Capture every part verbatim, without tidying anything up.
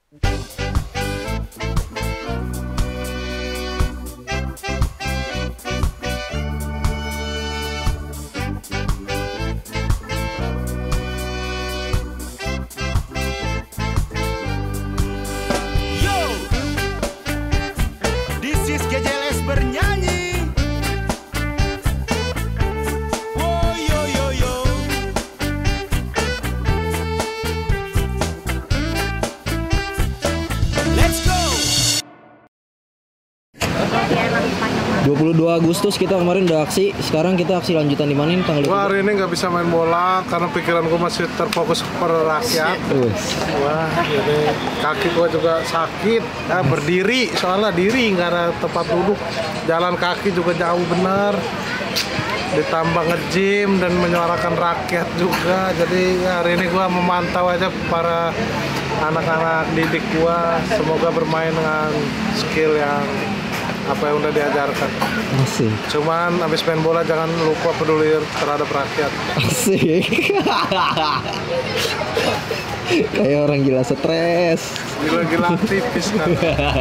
dua puluh dua Agustus kita kemarin udah aksi, sekarang kita aksi lanjutan di mana nih tanggal dua puluh? Wah, hari ini nggak bisa main bola karena pikiranku masih terfokus per rakyat. Wah, jadi kaki gua juga sakit, nah, berdiri soalnya diri nggak ada tempat duduk, jalan kaki juga jauh bener, ditambah nge-gym dan menyuarakan rakyat juga. Jadi ya, hari ini gua memantau aja para anak-anak didik gua, semoga bermain dengan skill yang apa yang udah diajarkan. Asik. Cuman habis main bola jangan lupa peduli terhadap rakyat. Asik. Kayak orang gila stres. Gila-gila aktivis kan.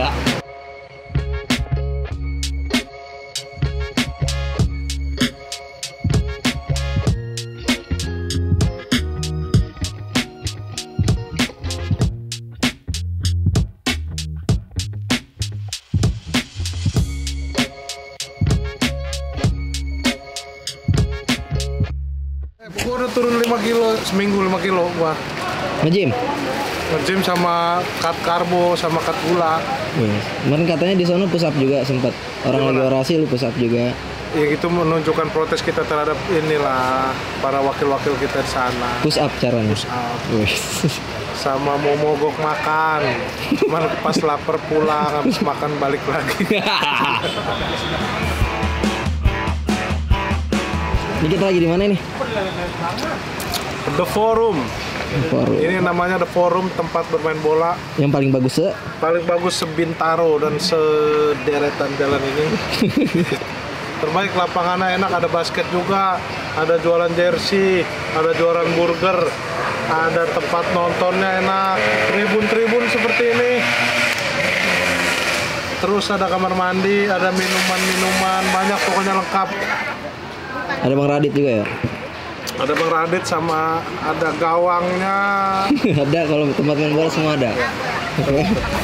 Gua udah turun lima kilo, seminggu lima kilo gua. Nge-gym? Nge-gym sama cut karbo, sama cut gula. Yes. Kemarin katanya di sana push up juga sempat. Orang Gimana? lagi orasi lu push up juga. Ya gitu menunjukkan protes kita terhadap inilah para wakil-wakil kita di sana. Push up caranya. Push up. Yes. Sama mau mogok makan. Cuman pas lapar pulang, habis makan balik lagi. Ini kita lagi di mana nih? The Forum. Forum. Ini namanya The Forum, tempat bermain bola Yang paling bagus se? paling bagus sebintaro dan sederetan jalan ini. Terbaik, lapangannya enak, ada basket juga, ada jualan jersey, ada jualan burger, ada tempat nontonnya enak, tribun-tribun seperti ini. Terus ada kamar mandi, ada minuman-minuman, banyak pokoknya lengkap. Ada Bang Radit juga ya? Ada Bang Radit sama ada gawangnya. Ada, kalau tempat main bola semua ada. Oke.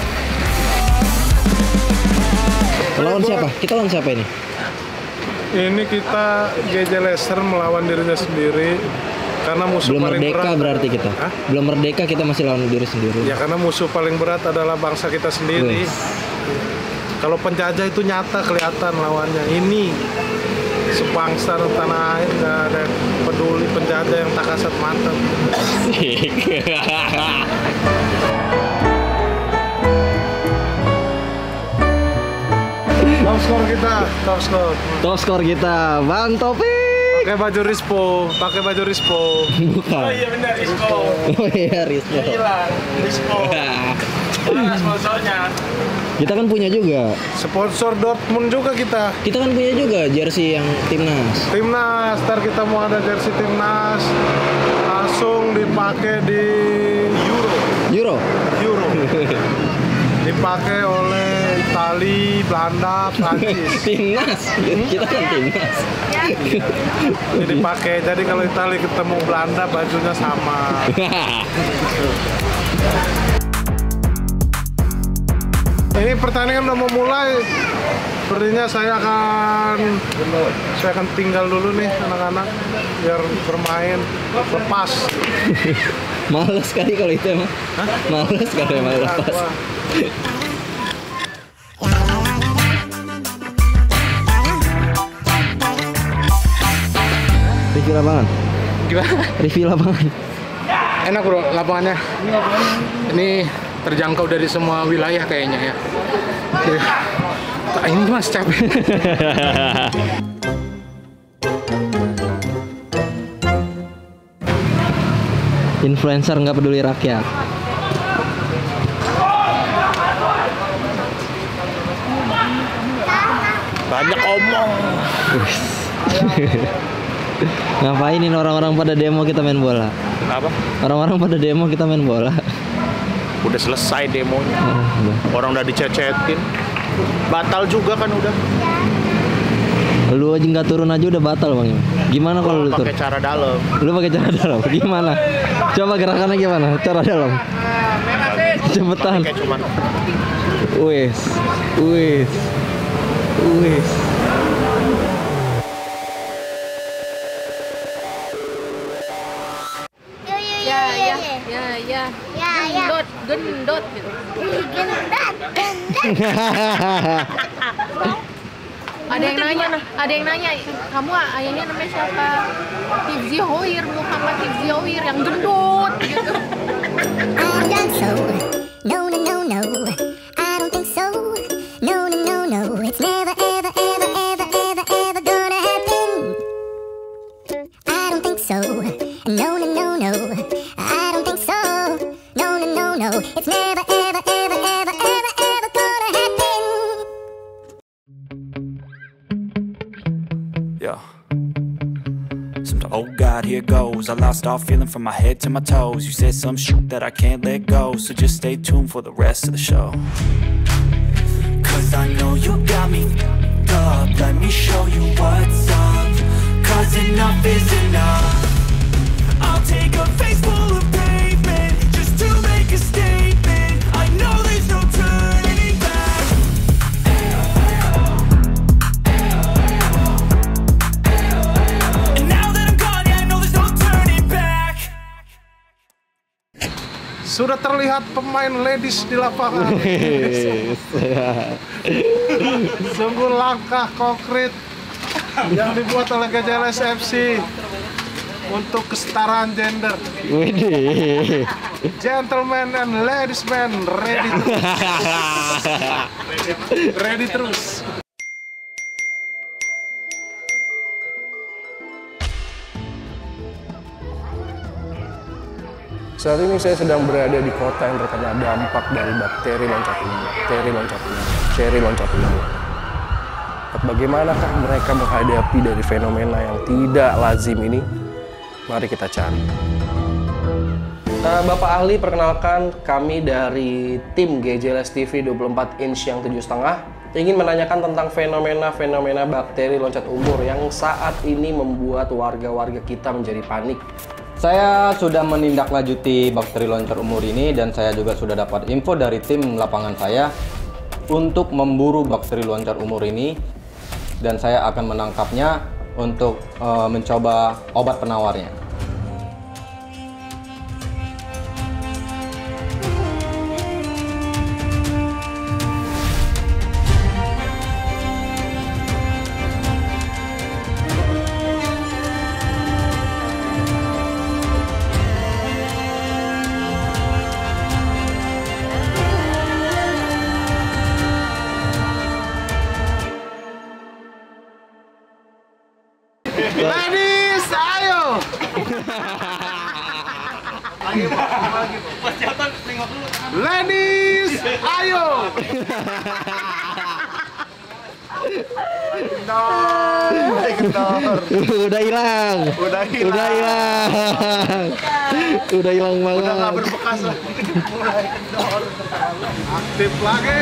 Lawan siapa? Kita lawan siapa ini? Ini kita G J Leicester melawan dirinya sendiri karena musuh Belum paling merdeka berat. berarti kita. Hah? Belum merdeka kita masih lawan diri sendiri. Ya karena musuh paling berat adalah bangsa kita sendiri. Wih. Kalau penjajah itu nyata kelihatan lawannya. Ini sebangsa dan tanah air nggak ada yang peduli penjajah yang tak kasat mata. Top skor kita, top skor. Top skor kita, Bang Topik. Pakai baju Rispo, pakai baju Rispo. Bukan. Oh iya benar, Rispo. Oh iya, Rispo. Hilang, Rispo. Mana sponsornya? Kita kan punya juga. Sponsor Dortmund juga kita. Kita kan punya juga jersey yang timnas. Timnas, ntar kita mau ada jersey timnas, langsung dipakai di Euro. Euro. Euro. Dipakai oleh Itali, Belanda, Prancis. Timnas. Kita kan timnas. Jadi dipakai. Jadi kalau Itali ketemu Belanda bajunya sama. Ini pertandingan udah mau mulai. Sepertinya saya akan saya akan tinggal dulu nih anak-anak biar bermain lepas. Males kali kalau itu emang. Hah? Males kalau emang lepas. Wah. Review lapangan. Gimana? Review lapangan. Enak bro lapangannya. Ini terjangkau dari semua wilayah kayaknya ya. Tak ini mas capek. Influencer nggak peduli rakyat. Banyak omong. Ngapain ini orang-orang pada demo kita main bola? Apa? Orang-orang pada demo kita main bola. Udah udah selesai demonya. Oh, Orang udah dicecetin. Batal juga kan udah. lu aja nggak turun aja udah batal bang. Gimana kalau lu turun? Pakai cara dalam. Lu pakai cara dalam? Gimana? Coba gerakannya gimana? Cara dalam. Cepetan. Kayak cuman. Wes, wes, wes. Ya, ya, ya, ya, ya, gendut, gendut gitu. Gendut, gendut. Ada yang nanya, ada yang nanya, kamu ayahnya namanya siapa? Hifzi Hoir, Muhammad Hifzi Hoir yang gendut gitu. I've done so. No, no, no, no. I don't think so. No, no, no, no. It's never, ever, ever, ever, ever, ever gonna happen. I don't think so. No, no, no, no. I don't think so. No, no, no, no. It's never, ever, ever, ever, ever, ever gonna happen. Yeah. Sometimes, oh God, here goes. I lost all feeling from my head to my toes. You said some shit that I can't let go, so just stay tuned for the rest of the show. Cause I know you got me f***ed up. Let me show you what's up. Cause enough is enough. I'll take a face full of pavement just to make a statement. I know there's no turning back. And now that I'm gone, yeah, I know there's no turning back. Sudah terlihat pemain ladies di lapangan. Sungguh langkah konkret yang dibuat oleh G J L S F C untuk kesetaraan gender. Widih. Gentlemen and ladies man, ready terus. Ready terus. Saat ini saya sedang berada di kota yang terkena dampak dari bakteri loncat umur. Bakteri loncat umur. Bakteri loncat umur. Bagaimanakah mereka menghadapi dari fenomena yang tidak lazim ini? Mari kita cari. Nah, Bapak Ahli, perkenalkan kami dari tim G J L S T V dua puluh empat inch yang tujuh setengah ingin menanyakan tentang fenomena-fenomena bakteri loncat umur yang saat ini membuat warga-warga kita menjadi panik. Saya sudah menindaklanjuti bakteri loncat umur ini dan saya juga sudah dapat info dari tim lapangan saya untuk memburu bakteri loncat umur ini, dan saya akan menangkapnya untuk uh, mencoba obat penawarnya. Ladies, ayo! Ladies, ayo! Kendor. Udah hilang. Udah hilang. Udah hilang. Udah hilang banget. Udah nggak berbekas lagi. Mulai kendor. Aktif lagi.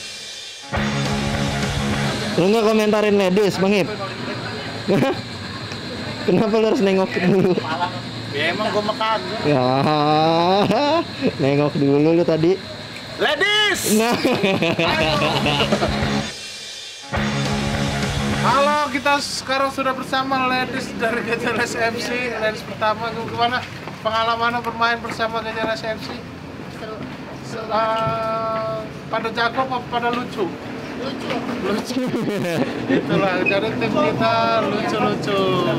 Lu nggak komentarin ladies, Bang Ip? Kenapa lu harus nengok dulu? Ya emang gue makan. Ya, nengok dulu lu tadi. Ladies! Nah. Halo, kita sekarang sudah bersama ladies dari G J L S F C. Ladies pertama, gimana pengalaman bermain bersama G J L S F C? Seru. Uh, pada jago apa pada lucu? Lucu. Lucu. Itulah, jadi tim kita lucu-lucu.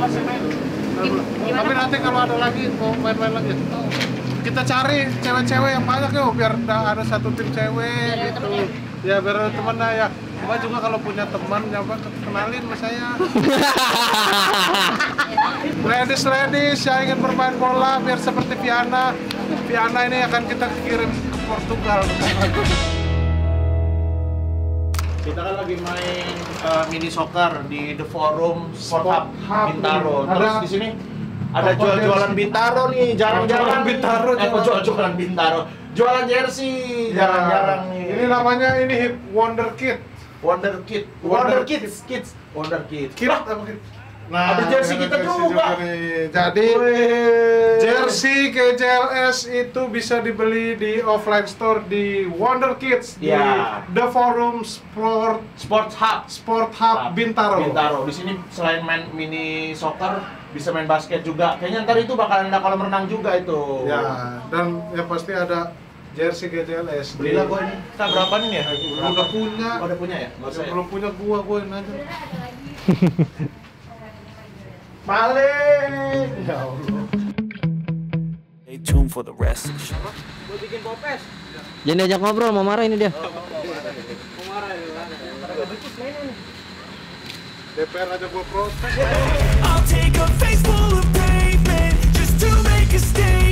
Tapi nanti kalau ada lagi mau main-main lagi, kita cari cewek-cewek yang banyak yuk, biar ada satu tim cewek gitu. Ya biar ada temennya ya. Mbak juga kalau punya teman, coba kenalin sama saya. Ladies-ladies yang ingin bermain bola biar seperti Viana. Viana ini akan kita kirim ke Portugal. Kita kan lagi main uh, mini soccer di The Forum Sport Hub Bintaro. Terus di sini ada jual-jualan Bintaro nih, jarang-jarang Bintaro. Eh, kok jual-jualan Bintaro? jualan jersey, jarang-jarang nih. Ini namanya ini hip Wonder Kid. Wonder Kid, Wonder Wonder Kids, Kids, Wonder Kid. Kid apa Kid? Nah, ada jersey kita jersey juga. nih. Jadi jersey K J L S itu bisa dibeli di offline store di Wonder Kids Ya. di The Forum Sport Sports Hub, Sport Hub Bintaro. Bintaro. Di sini selain main mini soccer, bisa main basket juga. Kayaknya ntar itu bakalan ada kolam renang juga itu. Ya, dan yang pasti ada jersey K J L S. Belilah gua ini. Kita berapa nih ya? Udah punya. Oh, udah punya ya? Nggak usah ya? Belum punya gua, gua aja. Malik. Ya Allah. Stay tuned for the rest of the show. Jangan diajak ngobrol, mau marah ini dia. D P R aja gua protes. I'll take a face full of pavement just to make a stand.